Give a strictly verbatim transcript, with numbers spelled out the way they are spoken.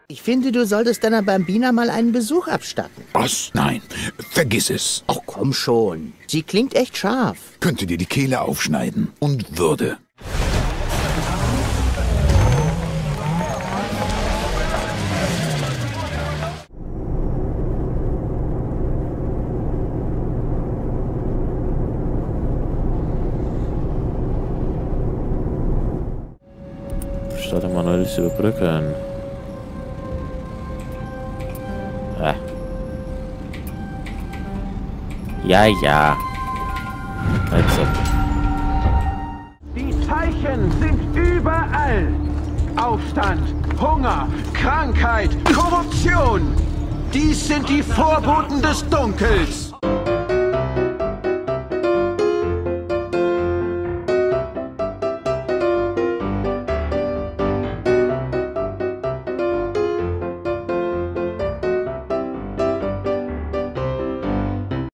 Ich finde, du solltest deiner Bambina mal einen Besuch abstatten. Was? Nein, vergiss es. Ach komm schon, sie klingt echt scharf. Könnte dir die Kehle aufschneiden. Und würde. Statt manuelles überbrücken. Ah. Ja, ja. Also. Die Zeichen sind überall. Aufstand, Hunger, Krankheit, Korruption. Dies sind die Vorboten des Dunkels.